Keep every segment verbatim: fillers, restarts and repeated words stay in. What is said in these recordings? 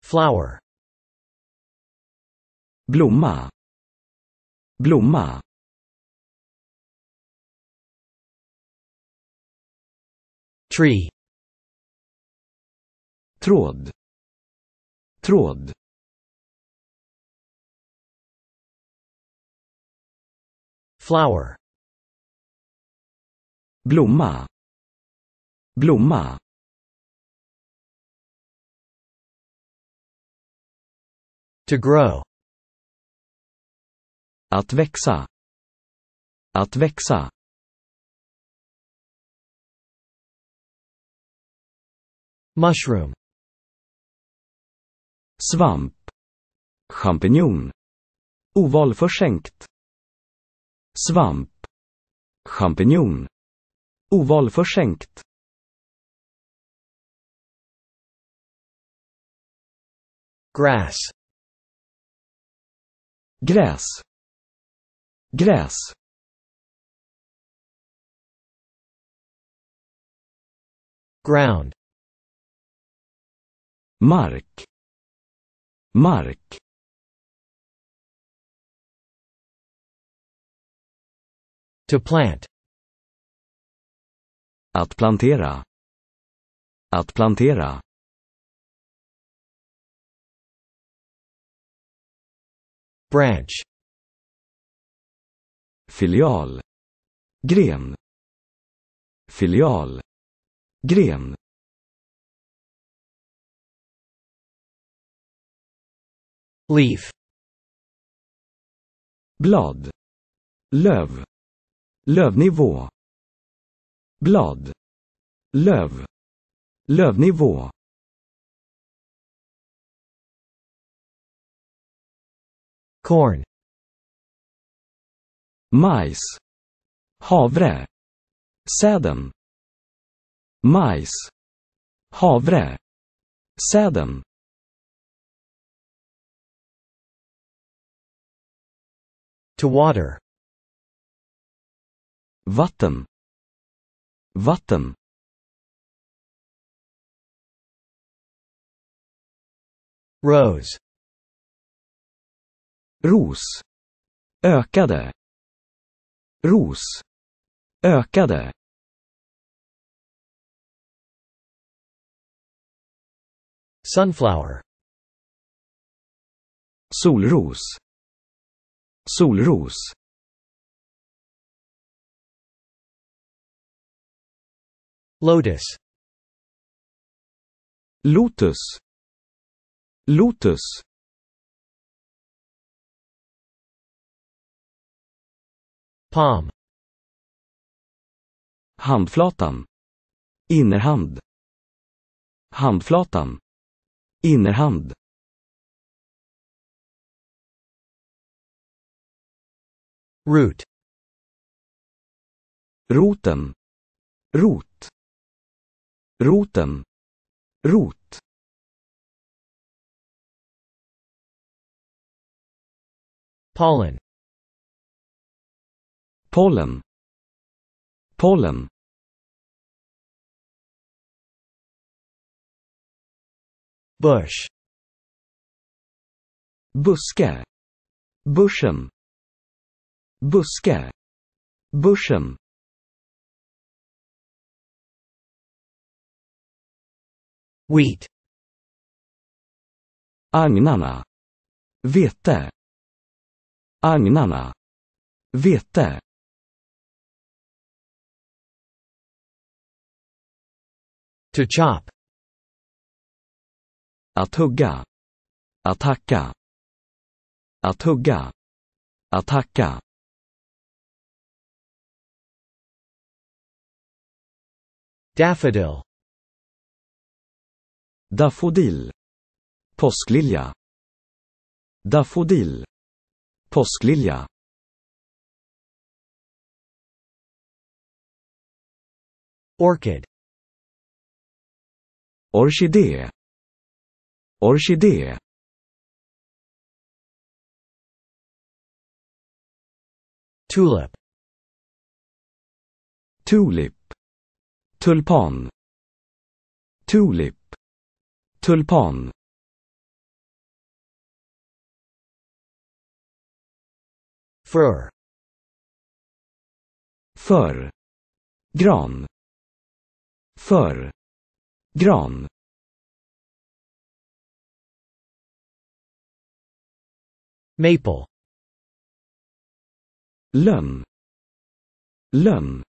Flower. Blomma. Blomma. Tree. Tråd. Tråd. Flower. Blomma. Blomma. To grow. Att växa. Att växa. Mushroom. Svamp. Champinjon. Ovalförskänkt. Svamp. Champinjon. Ovalförskänkt. Grass. Gräs. Gräs. Ground. Mark. Mark. To plant. Att plantera. Att plantera. Branch. Filial. Gren. Filial. Gren. Leaf. Blad. Löv. Lövnivå. Blad. Löv. Lövnivå. Corn. Majs. Havre. Säden. Majs. Havre. Säden. To water. Vatten. Vatten. Rose. Ros. Ökade. Ros. Ökade. Sunflower. Solros. Solros. Lotus. Lotus. Lotus. Palm. Handflatan. Innerhand. Handflatan. Innerhand. Root. Roten. Rot. Roten. Rot. Pollen. Pollen. Pollen. Bush. Buske. Bushen. Buske. Bushen. Wheat. Agnarna. Vete. Agnarna. Vete. To chop. Att hugga. Att hacka. Att hugga. Att hacka. Daffodil. Daffodil. Påsklilja. Daffodil. Påsklilja. Orchid. Orkidé. Orkidé. Tulip. Tulip. Tulpan. Tulip. Tulpan. Fir. För. Gran. För. Gran. Maple. Lönn. Lönn.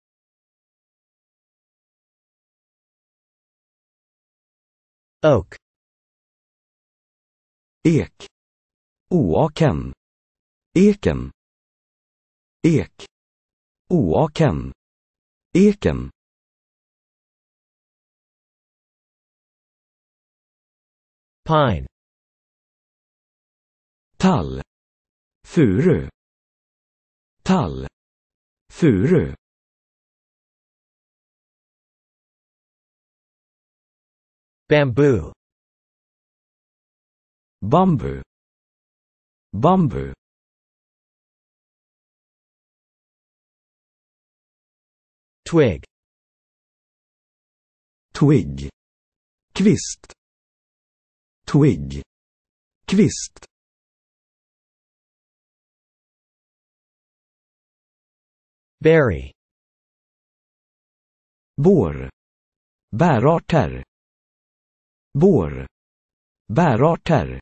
Oak. Ek. Oaken. Eken. Ek. Oaken. Eken. Pine. Tall. Furu. Tall. Furu. Bamboo. Bambu. Bambu. Twig. Twig. Kvist. Twig. Kvist. Berry. Bår. Bärarter. Bår. Bärarter.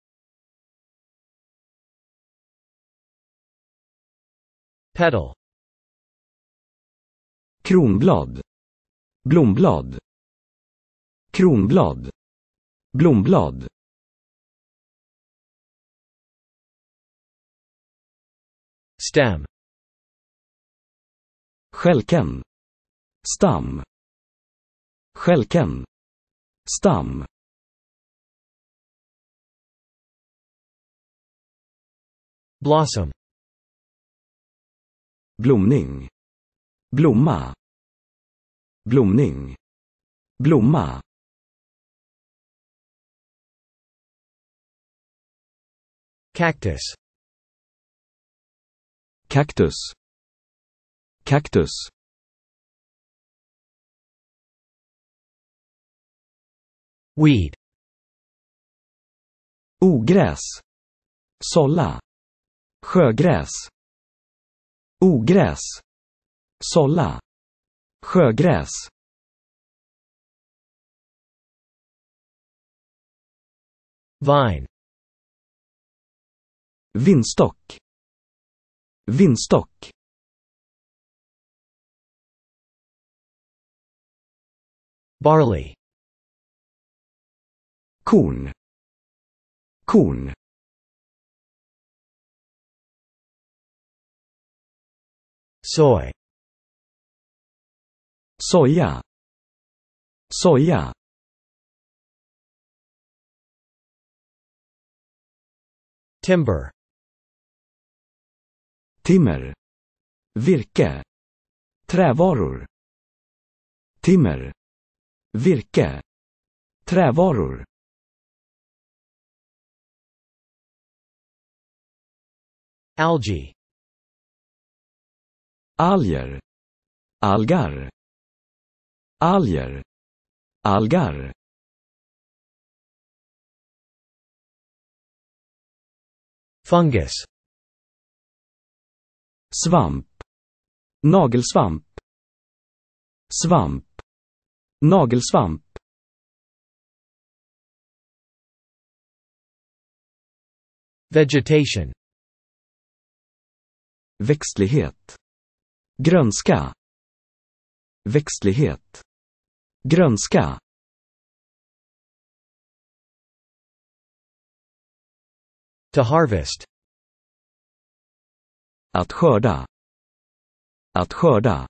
Petal. Kronblad. Blomblad. Kronblad. Blomblad. Stem. Stjälken. Stam. Stjälken. Stam. Blossom. Blomning. Blomma. Blomning. Blomma. Cactus. Cactus. Cactus. Weed. Ogräs. Sålla. Sjögräs. Ogräs. Sålla. Sjögräs. Vine. Vinstock. Vinstock. Barley. Korn. Korn. Soy. Soja. Soja. Timber. Timmer. Virke. Trävaror. Timmer. Virke. Trävaror. Algae. Alger. Algar. Alger. Algar. Fungus. Svamp. Nagelsvamp. Svamp. Nagelsvamp. Vegetation. Växtlighet. Grönska. Växtlighet. Grönska. To harvest. Att skörda. Att skörda.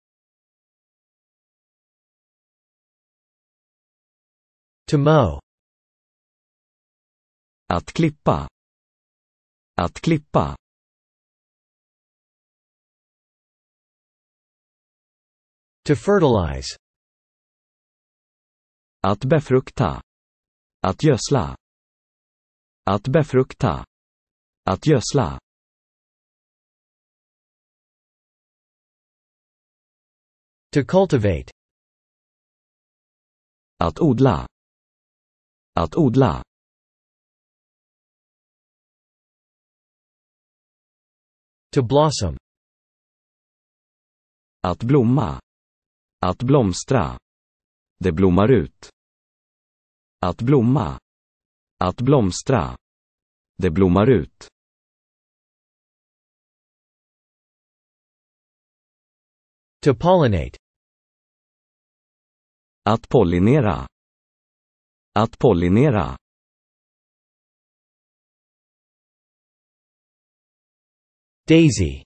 To mow. Att klippa. Att klippa. To fertilize. Att befrukta. Att gödsla. Att befrukta. Att gödsla. To cultivate. Att odla. Att odla. To blossom. Att blomma. Att blomstra. Det blommar ut. Att blomma. Att blomstra. Det blommar ut. To pollinate. Att pollinera. Att pollinera. Daisy.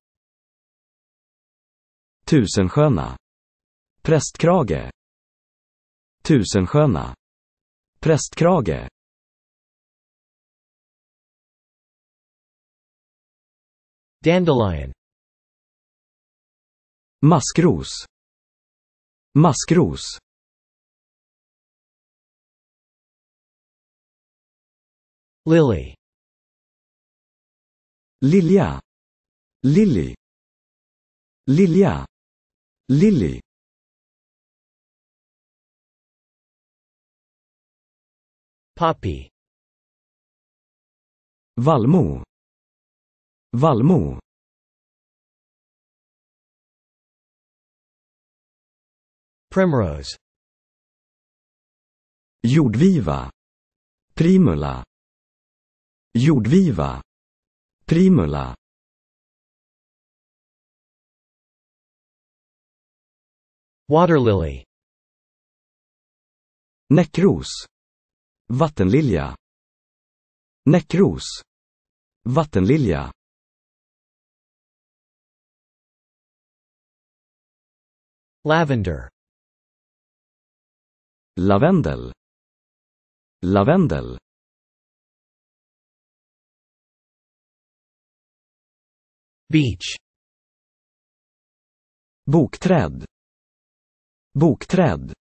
Tusensköna. Prästkrage. Tusensköna. Prästkrage. Dandelion. Maskros. Maskros. Lily. Lilja. Lily. Lilja. Lily. Poppy. Vallmo. Vallmo. Primrose. Jordviva. Primula. Jordviva. Primula. Water lily. Näckros. Vattenlilja. Näckros. Vattenlilja. Lavender. Lavendel. Lavendel. Beech. Bokträd. Bokträd.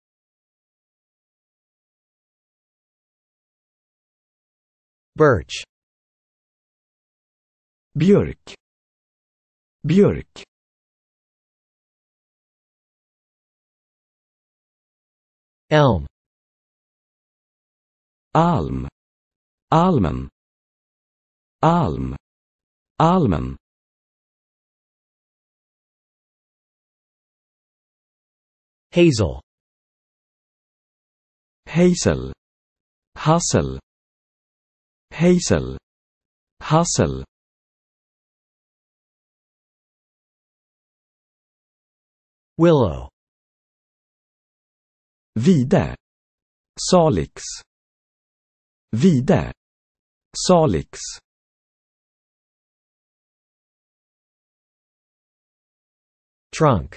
Birch. Björk. Björk. Elm. Alm. Almen. Alm. Almen. Hazel. Hazel. Hassel. Hazel. Hassel. Willow. Vide. Salix. Vide. Salix. Trunk.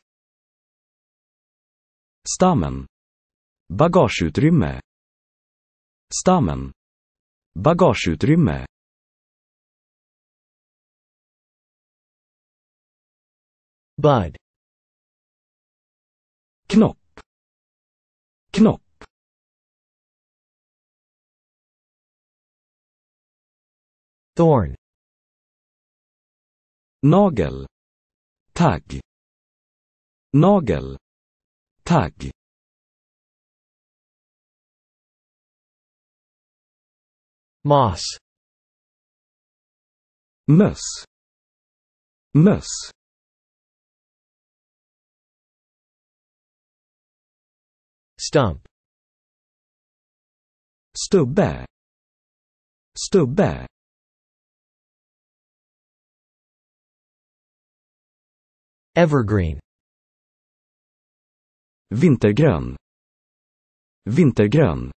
Stammen. Bagageutrymme. Stammen. Bagageutrymme. Bud. Knopp. Knopp. Thorn. Nagel. Tagg. Nagel. Tagg. Moss. Möss. Möss. Stump. Stubbe. Stubbe. Evergreen. Vintergrön. Vintergrön.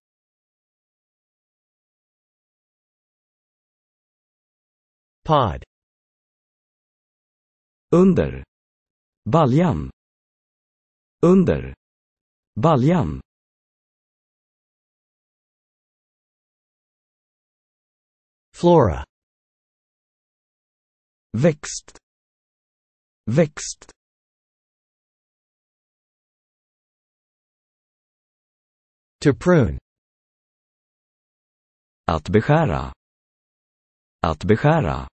Pod. Under. Baljan. Under. Baljan. Flora. Växt. Växt. To prune. Att beskära. Att beskära.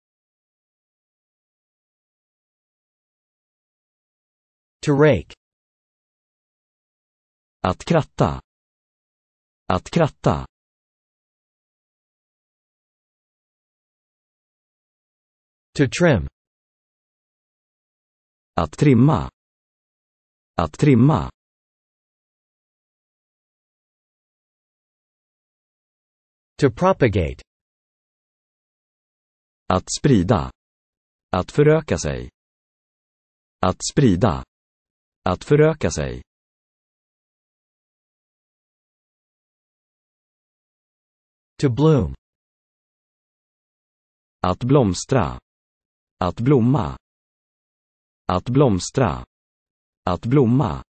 To rake. Att kratta. Att kratta. To trim. Att trimma. Att trimma. To propagate. Att sprida. Att föröka sig. Att sprida. Att föröka sig. To bloom. Att blomstra. Att blomma. Att blomstra. Att blomma.